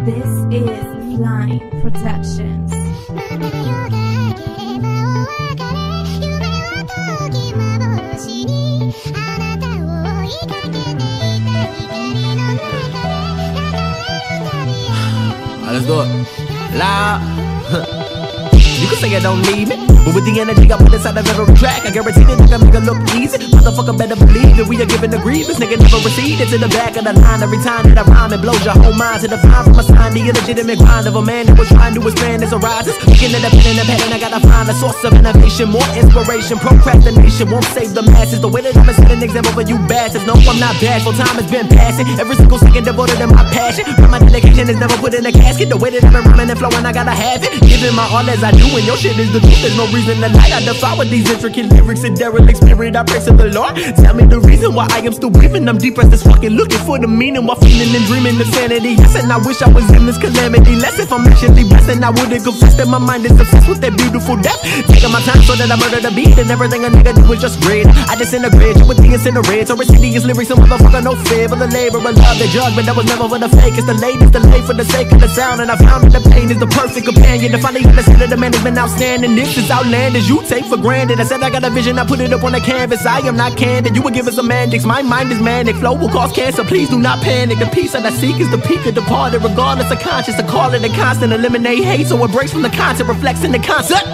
This is Line Productions. Let's do it. Loud. You can say I don't need me, but with the energy I put inside of every track, I guarantee that nigga make it look easy. Motherfucker better believe that we are giving the grievance. Nigga never recede it to the back of the line. Every time that I rhyme, it blows your whole mind to the fine from a sign. The illegitimate grind of a man who was trying to expand his horizons. Looking at the pen and the pattern, I gotta find a source of innovation, more inspiration. Procrastination won't save the masses. The way that I'm a set an example for you bastards. No, I'm not bashful, time has been passing. Every single second devoted to my passion. But my dedication is never put in a casket. The way that I've been rhyming and flowing, I gotta have it. Giving my all as I do, and your shit is the truth. There's no reason to lie. I defy with these intricate lyrics and derelict spirit. I praise to the Lord. Tell me the reason why I am still breathing. I'm depressed as fucking looking for the meaning while feeling and dreaming of sanity. Yes, and I wish I was in this calamity. Less if I'm actually blessed, and I wouldn't confess that my mind is obsessed with that beautiful depth. Taking my time so that I murder the beat, and everything a nigga do is just great. I disintegrate you with the incinerate. So insidious lyrics, some motherfucker no fear. But the labor and love they judge, but that was never for the fake. It's the latest, delay for the sake of the sound. And I found that the pain is the perfect companion. To finally understand that the man has been outstanding. This is outlandish, you take for granted. I said I got a vision, I put it up on the canvas. I am not candid, you would give us semantics. My mind is manic, flow will cause cancer. Please do not panic. The peace that I seek is the peak of departed. Regardless of conscience, I call it a constant. Eliminate hate so it breaks from the content, reflects in the concept.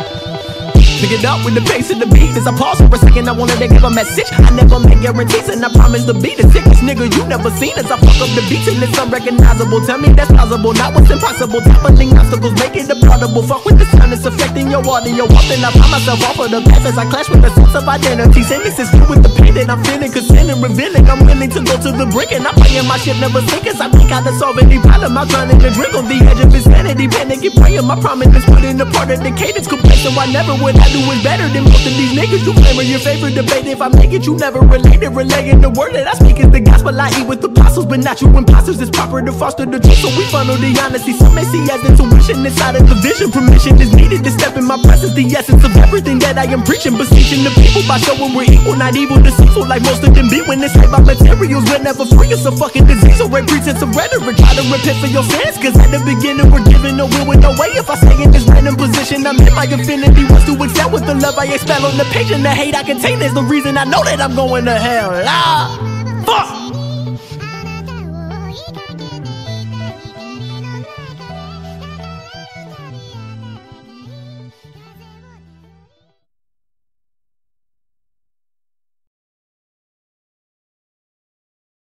Pick it up with the pace of the beat. As I pause for a second, I wanted to give a message. I never make guarantees, and I promise to be the sickest nigga you never seen. As I fuck up the beats and it's unrecognizable. Tell me that's plausible, not what's impossible. Toppling obstacles, make it improbable. Fuck with the sun, it's affecting your audio. Often I find myself off of the path as I clash with the sense of identity. Sentences filled with the pain that I'm feeling, consenting, revealing. I'm willing to go to the brink, and I'm praying my shit never sink. As I think how to solve any problem, I'm trying to drink on the edge of insanity. Panic and praying, my promise is put in a part of the cadence. Complacent, why never would I do it better than most of these niggas. You claiming your favorite debate. If I make it, you never related. Relaying the word that I speak is the gospel. I eat with apostles, but not you imposters. It's proper to foster the truth, so we funnel the honesty. Some may see as intuition inside of the vision. Permission is needed to step in my presence. The essence of everything that I am preaching, beseeching the people by showing we're equal, not evil, deceitful like most of them be. When it's made by materials, we're never free. It's a fucking disease or a pretense of rhetoric. Try to repent for your sins, cause at the beginning we're giving no will with no way. If I stay in this random position, I'm in my infinity. Wants to excel with the love I expel on the page, and the hate I contain is the reason I know that I'm going to hell. Fuck!